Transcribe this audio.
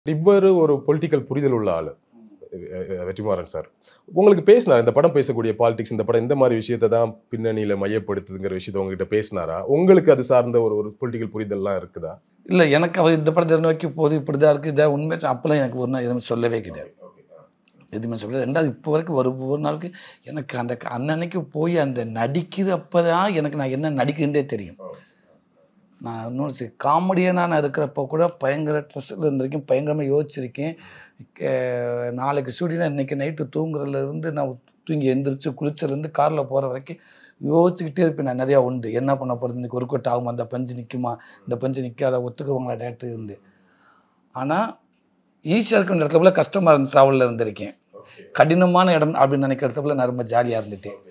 இவரு ஒரு பொலிட்டிக்கல் புரிதல் உள்ள ஆளு. வெற்றிமாறன் சார். உங்களுக்கு பேசினாரா? இந்த படம் பேசக்கூடிய பாலிடிக்ஸ் இந்த படம் இந்த மாரி விஷயத்த தான் பின்னணியில மையப்படுத்துதுங்கிற விஷயத்த உங்ககிட்ட பேசினாரா? உங்களுக்கு அது சார்ந்த ஒரு பொலிட்டிக்கல் புரிதல்லாம் இருக்குதா? இல்ல எனக்கு அவர் இந்த படத்த நோக்கி போது இப்படிதான் இருக்கு. இதான் உண்மை அப்பலாம் எனக்கு ஒரு நாள் எதுவுமே சொல்லவே கிடையாது. எதுவுமே சொல்லல. 2வது இப்போ வரைக்கும் ஒரு நாளுக்கு எனக்கு அந்த அன்னன்னைக்கு போய் அந்த நடிக்கிறப்ப தான் எனக்கு நான் என்ன நடிக்கிறேன்றே தெரியும். நான் இன்னொரு காமெடியனா நான் இருக்கிறப்போ கூட பயங்கர ஸ்ட்ரெஸ்ல இருந்திருக்கேன். பயங்கரமா யோசிச்சிருக்கேன். நாளைக்கு ஷூட்டிங்னா இன்னைக்கு நைட்டு தூங்குறதுலேருந்து நான் தூங்கி எந்திரிச்சு குளிச்சதுலேருந்து கார்ல போற வரைக்கும் யோசிச்சுக்கிட்டே இருப்பேன். நான் நிறையா உண்டு. என்ன பண்ண போறது? இன்னைக்கு ஒர்க் அவுட் ஆகுமா? அந்த பஞ்சு நிக்குமா? இந்த பஞ்சு நிக்காதா? ஒத்துக்குவாங்களா டேரக்டர் இருந்து. ஆனா ஈஸியா இருக்கிற இடத்துல போல கஷ்டமா ட்ராவல்ல இருந்திருக்கேன். கடினமான இடம் அப்படின்னு நினைக்கிற இடத்துல நான் ரொம்ப ஜாலியா இருந்துட்டேன்.